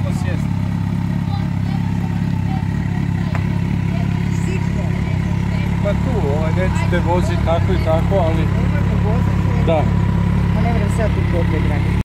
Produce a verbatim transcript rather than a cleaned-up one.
samo sjesti. Pa tu, ovaj, nećete voziti tako i tako, ali... Da. A ne vrem sad tu kote granice.